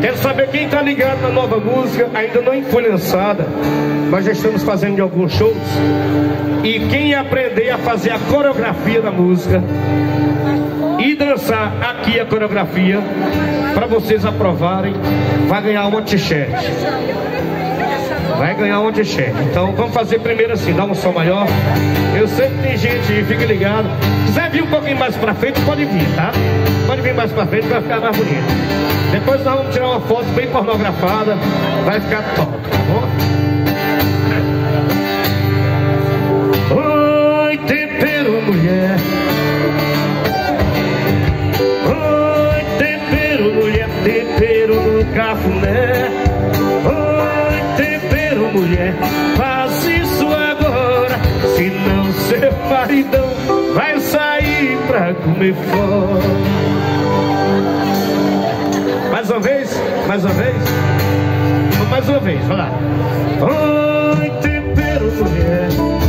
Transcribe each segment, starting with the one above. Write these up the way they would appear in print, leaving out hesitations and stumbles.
Quero saber quem está ligado na nova música. Ainda não foi lançada, nós já estamos fazendo de alguns shows. E quem aprender a fazer a coreografia da música e dançar aqui a coreografia, para vocês aprovarem, vai ganhar uma t-shirt. Vai ganhar uma t-shirt. Então vamos fazer primeiro assim, dá um som maior. Eu sei que tem gente aí, fica ligado. Se quiser vir um pouquinho mais pra frente, pode vir, tá? Pode vir mais pra frente, vai ficar mais bonito. Depois nós vamos tirar uma foto bem pornografada. Vai ficar top, tá bom? Oi, tempero, mulher. Oi, tempero, mulher. Tempero no cafuné. Oi, tempero, mulher. Faz isso agora, senão seu maridão vai sair pra comer fora. Mais uma vez, mais uma vez. Mais uma vez, vai lá. Oi, tempero, mulher.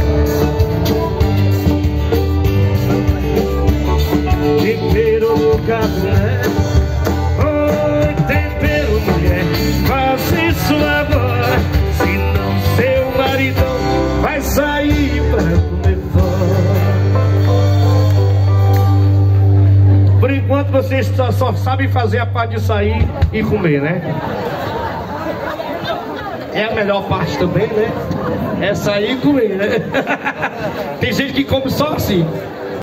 Tempero no cafuné. Oi, tempero, mulher. Faz isso agora, senão seu maridão vai sair pra comer fora. Por enquanto vocês só sabem fazer a parte de sair e comer, né? É a melhor parte também, né? É sair e comer, né? Tem gente que come só assim.